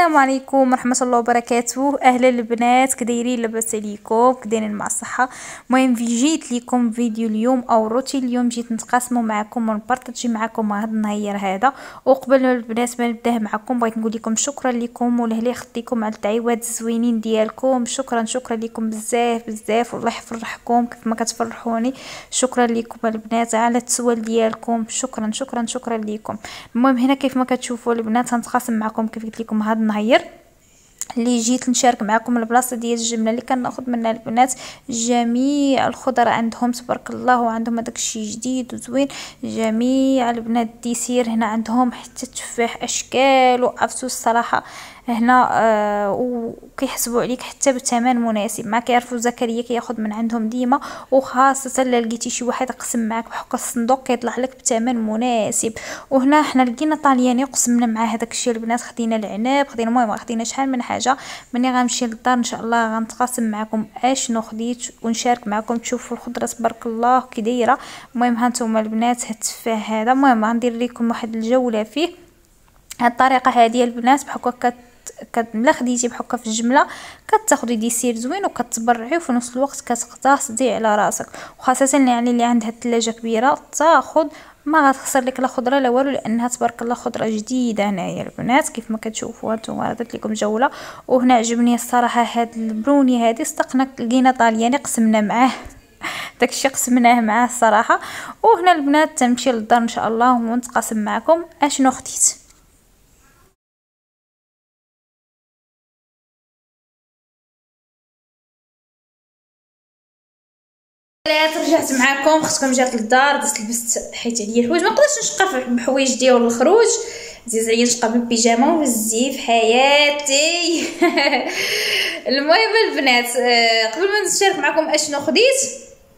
السلام عليكم ورحمه الله وبركاته. اهلا البنات، كدايرين؟ لاباس عليكم؟ كدايرين مع الصحه؟ المهم جيت لكم فيديو اليوم او روتين اليوم، جيت نتقاسموا معكم ونبارطاجي معكم هذا النهار هذا. وقبل البنات ما نبدا معكم بغيت نقول لكم شكرا لكم ولهلي خديتكم على التعيوات الزوينين ديالكم. شكرا لكم بزاف بزاف، والله يفرحكم كيف ما كتفرحوني. شكرا لكم البنات على التسوال ديالكم، شكرا لكم. المهم هنا كيف ما كتشوفوا البنات غنتقاسم معكم كيف قلت لكم هذا النهار اللي جيت نشارك معكم البلاصه ديال الجمله اللي كناخذ منها البنات. جميع الخضر عندهم تبارك الله، وعندهم هذاك الشيء جديد وزوين. جميع البنات ديسير هنا عندهم حتى التفاح اشكال وعرفتوا الصراحه هنا وكيحسبوا عليك حتى بثمن مناسب. ما كيعرفوا زكريا كياخذ من عندهم ديما، وخاصه الا لقيتي شي واحد يقسم معاك بحق الصندوق كيطلع لك بثمن مناسب. وهنا حنا لقينا طالياني وقسمنا مع هذاك الشيء البنات. خدينا العنب، خدينا المهم خدينا شحال من حاجه. ملي غنمشي للدار ان شاء الله غنتقاسم معكم اشنو خديت ونشارك معكم تشوفوا الخضره تبارك الله كي دايره. المهم هانتوما البنات هاد التفاح هذا، المهم غندير لكم واحد الجوله فيه. هاد الطريقه هذه البنات بحال لا خديتي بحكا في الجمله كتاخدي ديسير زوين وكتبرعي، وفي نفس الوقت كتقتصدي على راسك. وخاصه يعني اللي عندها الثلاجه كبيره تاخد ما غتخسر لك لا خضره لا والو، لانها تبارك الله خضره جديده هنايا البنات كيف ما كتشوفوا هانتوما. درت لكم جوله. وهنا عجبني الصراحه هاد البروني هذه صدقنا لقينا طالياني قسمنا معاه داكشي قسمناه معاه الصراحه. وهنا البنات تنمشي للدار ان شاء الله ونتقاسم معكم اشنو خديت. رجعت معكم، خصكم جات للدار دزت لبست حيت عليا الحوايج، ما نقدرش نشقى بحوايج ديال الخروج، عزيز عليا نشقى بالبيجامه وبالزيف حياتي. المهم البنات قبل ما نشارك معكم اشنو خديت،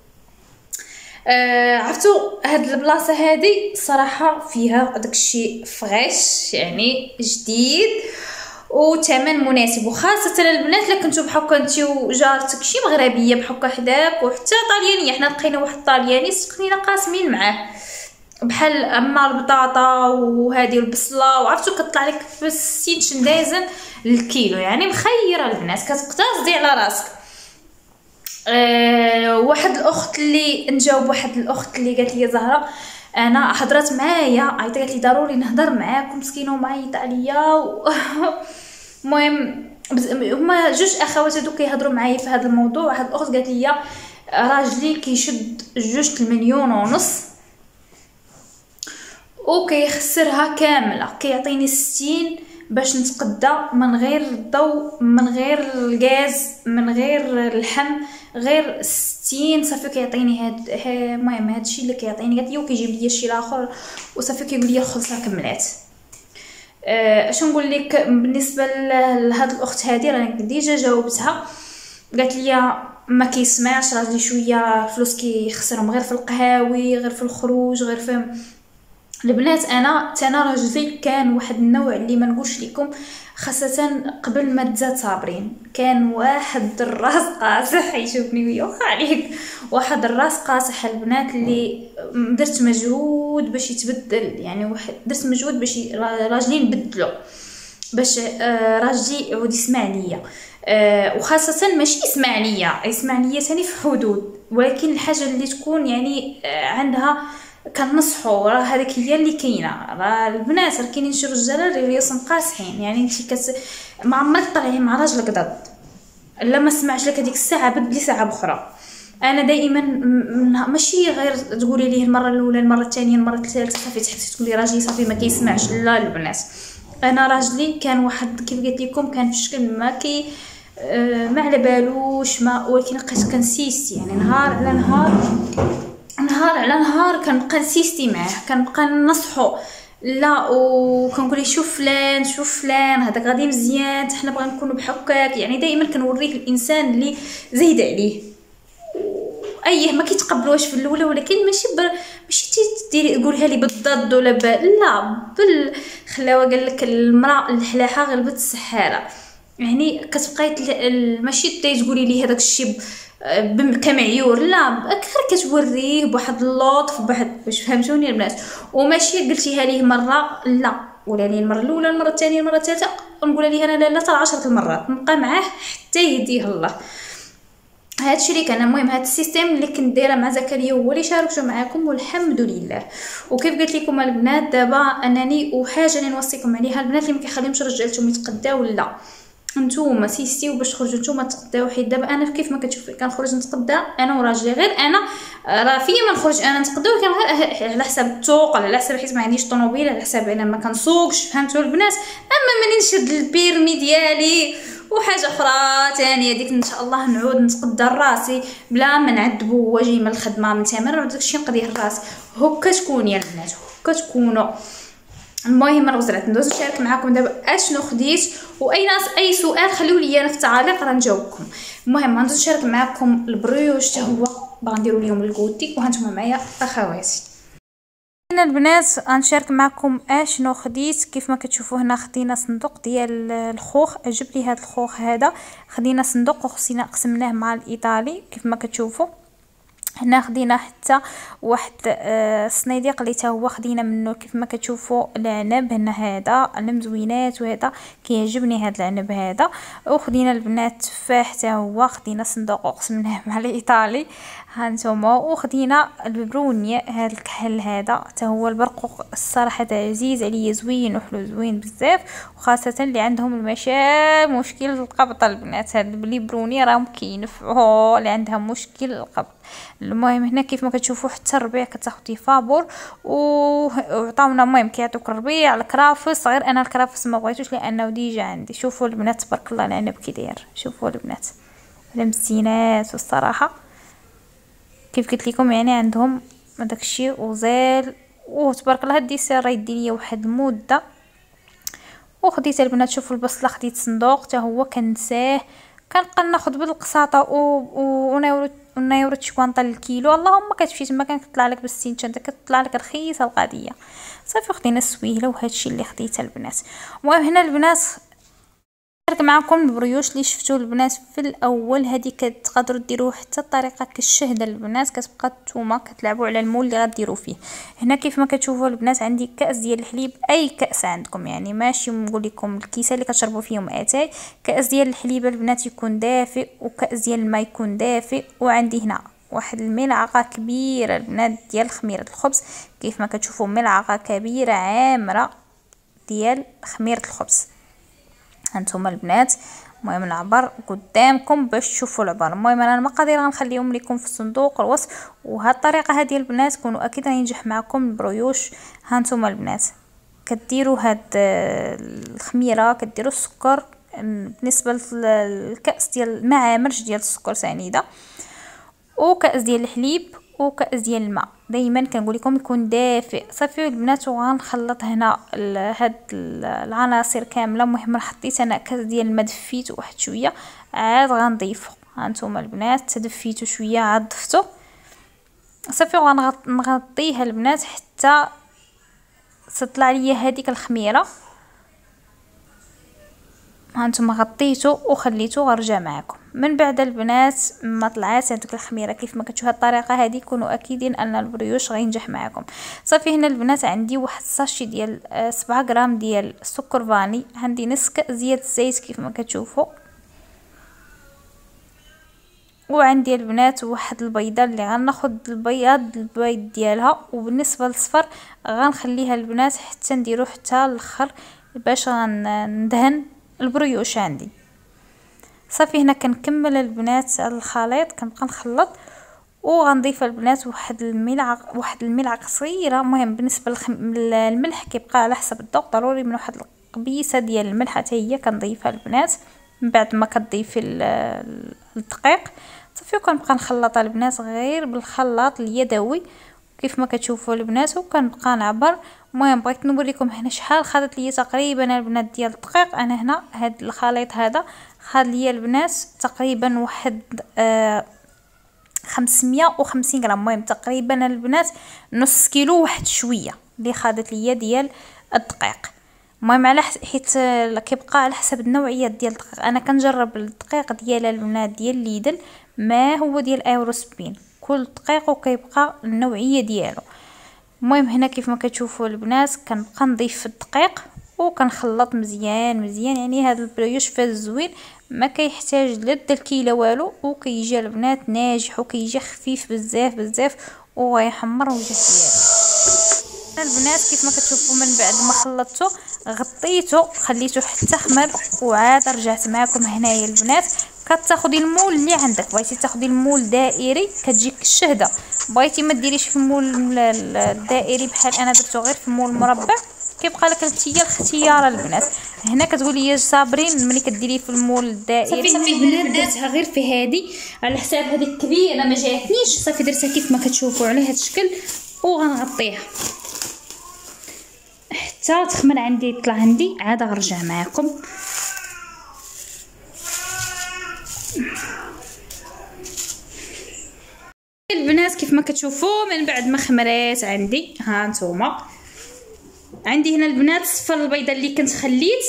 عرفتوا هاد البلاصه هذه صراحه فيها داكشي فريش يعني جديد وثمن مناسب. وخاصه البنات الا كنتو بحال انت وجارتك شي مغربيه بحال حداك وحتى طاليانيه. حنا لقينا واحد الطالياني سقنينا قاسمين معاه بحال اما البطاطا وهذه البصله، وعرفتوا كطلع لك في 60 شندازن الكيلو، يعني مخيره البنات كتقتصدي على راسك. واحد الاخت اللي نجاوب، واحد الاخت اللي قالت لي زهره انا حضرت معايا عيطت قالت لي ضروري نهضر معاكم مسكينه ومعيطه عليا المهم هما جوج اخوات هادو كيهضروا معايا في هذا الموضوع. واحد الاخت قالت لي راجلي كيشد 2 مليون ونص وكيخسرها كامله، كيعطيني 60 باش نتقدى من غير الضوء من غير الغاز من غير اللحم، غير 60 صافي كيعطيني هاد. المهم هادشي اللي كيعطيني. قالت لي وكيجيب لي الشيء الاخر وصافي كيقول لي الخلصه كملات. اش نقول لك بالنسبه لهاد الاخت هذه، راني ديجا جاوبتها. قالت لي ما كيسمعش راجلي شويه فلوس كيخسرهم غير في القهاوي غير في الخروج غير في البنات. انا راجلي كان واحد النوع اللي ما نقولش لكم، خاصه قبل ما تزاد صابرين كان واحد الراس قاصح يشوفني ويا عليك واحد الراس قاصح البنات اللي درت مجهود باش يتبدل، يعني واحد درت مجهود باش راجلي نبدلو باش راجلي يعود يسمع ليا. وخاصه ماشي يسمع ليا ثاني في حدود، ولكن الحاجه اللي تكون يعني عندها كنصحوا راه هذيك هي اللي كاينه. راه البنات راه كاينين شي رجاله اللي يصم قاصحين، يعني انت ما عمرك طلعي مع راجلك ضد الا ما سمعش لك هذيك الساعه بدلي ساعه اخرى. انا دائما ماشي غير تقولي ليه المره الاولى المره الثانيه المره الثالثه صافي تحسي تقولي راجلي صافي ما كيسمعش. لا البنات انا راجلي كان واحد كيف قلت لكم كان في شكل ما كي ما على بالوش ما، ولكن بقيت كنسيستي يعني نهار على نهار كنبقى نسيستي معاه كنبقى ننصحو. لا وكنقول لي شوف فلان هذاك غادي مزيان حنا بغا نكونوا بحكاك. يعني دائما كنوريك الانسان اللي زايد عليه ايه ما كيتقبلوش في الاولى، ولكن ماشي تديري تقولها لي بالضد ولا لا بالخلاوه. قال لك المراه الحلاحه غلبت السحاره، يعني كتبقاي ماشي تقولي لي هذاك الشيء كمعيور، لا غير كتوريه بواحد اللطف بواحد باش فهمتوني البنات. وماشي قلتيها ليه مره لا ولا لي المره الاولى المره الثانيه المره الثالثه نقول ليه انا لا حتى 10 المرات نبقى معاه حتى يهديه الله. هادشي اللي كان المهم هاد السيستيم اللي كنت دايره مع زكريا هو اللي شاركته معكم والحمد لله. وكيف قلت لكم البنات دابا انني وحاجه اللي نوصيكم عليها البنات اللي ما كيخليهمش رجالتهم يتقداو لا نتوما سيستيو باش تخرجوا نتوما تقداو. حيت دابا انا كيف ما كتشوفي كنخرج نتقدا انا وراجلي غير انا راه فيا ما نخرج انا نتقدا ولكن غير على حساب التوق على حساب حيت ما عنديش طوموبيل على حساب انا ما كنسوقش فهمتوا البنات. اما ملي نشد البيرمي ديالي وحاجه اخرى ثانيه ديك ان شاء الله نعود نتقدى راسي بلا ما نعذبو هو جاي من الخدمه من تمر وداكشي نقضيه الراس. هكا تكون يا البنات هكا تكونوا. المهم راه ندوز نشارك معكم دابا اشنو خديت واي ناس اي سؤال خليو لي انا في التعاليق راه نجاوبكم. المهم غندوز نشارك معكم البريوش حتى هو باغا نديرو اليوم الكوتي وهانتوما معايا اخواتي. هنا البنات غنشارك معكم اشنو خديت. كيف ما كتشوفوا هنا خدينا صندوق ديال الخوخ. عجب لي هذا الخوخ هذا. خدينا صندوق وخصينا قسمناه مع الايطالي كيف ما كتشوفوا. هنا خدينا حتى واحد الصنيديق اللي تا هو خدينا منه كيف ما كتشوفوا العنب. هنا هذا المزوينات وهذا كيعجبني هذا العنب هذا. وخدينا البنات تفاح تا هو. خدينا صندوق وقسمناه مع الايطالي هانتوما. وخدينا البرونيه هذا الكحل هذا تا هو البرقوق الصراحه عزيز عليا زوين وحلو زوين بزاف وخاصه اللي عندهم المشا مشكل القبط البنات. هاد البرونيه راهم كينفعوا اللي عندها مشكل القبط. المهم هنا كيف ما كتشوفوا حتى الربيع كتاخدي فابور وعطاونا المهم كيعطوك الربيع الكرافس. غير انا الكرافس ما بغيتوش لانه ديجا عندي. شوفوا البنات تبارك الله العنب كي داير. شوفوا البنات المزينات والصراحه كيف قلت لكم يعني عندهم داكشي وزال وتبارك الله. هاد الديسير راه يدي ليا واحد المده. وخديت البنات شوفوا البصله خديت صندوق حتى هو كنساه كنبقى ناخذ بالقساطه ونايورت شكوانطه للكيلو. اللهم كتمشي تما كتطلع لك بالسينشان كتطلع لك رخيصه القضيه. صافي خدينا السويله وهادشي اللي خديتها البنات. المهم هنا البنات نشارك معكم البريوش اللي شفتوا البنات في الاول. هذه كتقدروا ديروه حتى الطريقه كالشهده البنات. كتبقى نتوما كتلعبوا على المول اللي غديروا فيه. هنا كيف ما كتشوفوا البنات عندي كاس ديال الحليب اي كاس عندكم يعني ماشي نقول لكم الكيسه اللي كتشربوا فيهم اتاي. كاس ديال الحليب البنات يكون دافئ وكاس ديال الماء يكون دافئ. وعندي هنا واحد الملعقه كبيره البنات ديال خميره الخبز. كيف ما كتشوفوا ملعقه كبيره عامره ديال خميره الخبز هانتوما البنات. المهم العبر قدامكم باش تشوفوا العبر. المهم انا المقادير غنخليهم لكم في صندوق الوصف. وهاد الطريقه هذه البنات كونوا اكيد غينجح معكم البريوش. هانتوما البنات كديروا هاد الخميره كديروا السكر بالنسبه للكاس ديال معامرش ديال السكر سنيده وكاس ديال الحليب وكاس ديال الماء. دائما كنقول لكم يكون دافئ. صافي البنات وغنخلط هنا هاد العناصر كامله. المهم حطيت انا كاس ديال الماء دفيته واحد شويه عاد غنضيفو. هانتوما البنات تدفيتو شويه عاد ضفتو صافي وغنغطيها البنات حتى تطلع ليا هذيك الخميره. هانتوما غطيتو وخليتو غنرجع معكم من بعد البنات ما طلعات هذيك الخميره. كيف ما كتشوفوا الطريقه هذه كونوا اكيدين ان البريوش غينجح معكم. صافي هنا البنات عندي واحد الساشي ديال 7 غرام ديال السكر فاني. عندي نص كاس ديال الزيت كيف ما كتشوفوا. وعندي البنات واحد البيضه اللي غناخذ البيض ديالها. وبالنسبه للصفر غنخليها البنات حتى نديرو حتى الاخر باش غندهن البريوش عندي. صافي هنا كنكمل البنات الخليط كنبقى نخلط وغنضيف البنات واحد الملعقه صغيره. المهم بالنسبه للملح كيبقى على حسب الذوق. ضروري من واحد القبيصه ديال الملح حتى هي كنضيفها البنات من بعد ما كتضيفي الدقيق. صافي كنبقى نخلطها البنات غير بالخلاط اليدوي كيف ما كتشوفوا البنات وكنبقى نعبر. المهم بغيت نوريكم هنا شحال خدت لي تقريبا البنات ديال الدقيق. انا هنا هاد الخليط هذا خد لي البنات تقريبا واحد 550 غرام. المهم تقريبا البنات نص كيلو واحد شويه اللي خدت لي ديال الدقيق. المهم على حيت كيبقى على حسب النوعيه ديال الدقيق. انا كنجرب الدقيق ديال البنات ديال ليدل ما هو ديال ايروسبين. كل دقيق وكيبقى النوعيه ديالو. المهم هنا كيف ما كتشوفوا البنات كنبقى نضيف الدقيق وكنخلط مزيان مزيان. يعني هذا البريوش فاز زوين، ما كيحتاج لا الدلكي لا والو، وكيجي البنات ناجح وكيجي خفيف بزاف بزاف وغيحمر وجه ديالو. البنات كيف ما كتشوفوا من بعد ما خلطته غطيته خليته حتى خمر، وعاد رجعت معكم هنايا البنات. كتاخدي المول اللي عندك، بغيتي تاخدي المول دائري كتجيك الشهده، بغيتي ما ديريش في المول الدائري بحال انا درتو غير في المول مربع، كيبقى لك انت هي الاختيار البنات. هنا كتقولي يا صابرين ملي كديري في المول الدائري. صافي البنات درتها غير في هذه على حساب هذيك الكبيره ما جاتنيش، صافي درتها كيف ما كتشوفوا على هذا الشكل وغنغطيها حتى تخمر عندي يطلع عندي، عاد غنرجع معكم. البنات كيف ما كتشوفوا من بعد ما خمرات عندي، ها نتوما عندي هنا البنات الصفر البيضه اللي كنت خليت،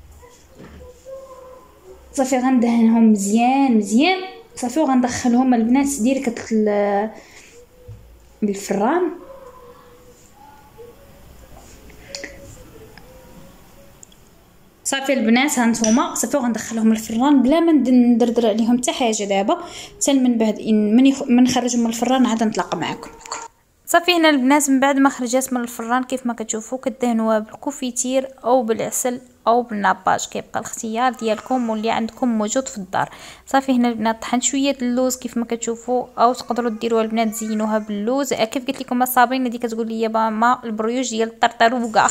صافي غندهنهم مزيان مزيان صافي، وغندخلهم البنات ديريكت بالفران. صافي البنات هانتوما صافي وغندخلهم الفران بلا ما ندردر عليهم حتى حاجه. دابا حتى من بعد من نخرجهم من الفران عاد نتلاقى معكم. صافي هنا البنات من بعد ما خرجات من الفران كيف ما كتشوفوا كدهنوها بالكوفيتير او بالعسل او بالناباج، كيبقى الاختيار ديالكم واللي عندكم موجود في الدار. صافي هنا البنات طحنت شويه اللوز كيف ما كتشوفوا، او تقدروا ديروها البنات تزينوها باللوز. كيف قلت لكم الصابرين هذه كتقول لي ماما البريوش ديال الطرطروقه.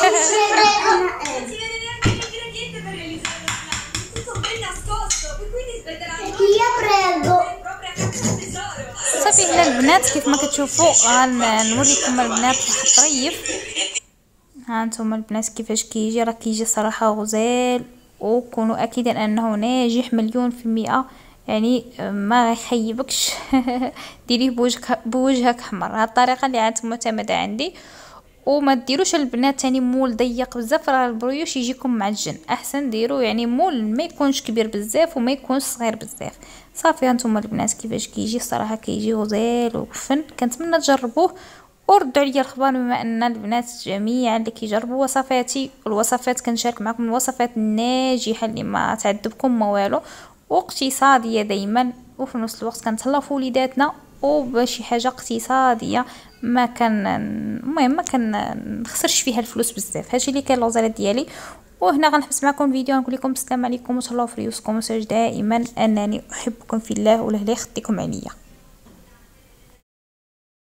صافي هنا البنات كيف ما كتشوفوا غنوريكم البنات الطريف. ها انتم البنات كيفاش كيجي، راه كيجي صراحه غزال، وكونوا اكيدا انه ناجح 100%. يعني ما يخيبكش. ديريه بوجهك احمر. هاد الطريقه اللي عاد معتمده عندي. وما ديروش البنات تاني مول ضيق بزاف، راه البريوش يجيكم معجن، احسن ديروا يعني مول ما يكونش كبير بزاف وما يكونش صغير بزاف. صافي هانتوما البنات كيفاش كيجي، الصراحه كيجي غزال وفن. كنتمنى تجربوه وردوا عليا الخبر، بما ان البنات جميعا اللي كيجربوا وصفاتي والوصفات كنشارك معكم الوصفات الناجحه اللي ما تعذبكم ما والو، واقتصاديه دائما، وفي نفس الوقت كنتهلاو في وليداتنا وبشي حاجه اقتصاديه ما كان المهم ما كان نخسرش فيها الفلوس بزاف. هادشي اللي كان الغزاله ديالي. وهنا غنحبس معكم الفيديو، نقول لكم السلام عليكم وتهلاو في ريوسكم، وساج دائما انني احبكم في الله وله لا يخطيكم عليا.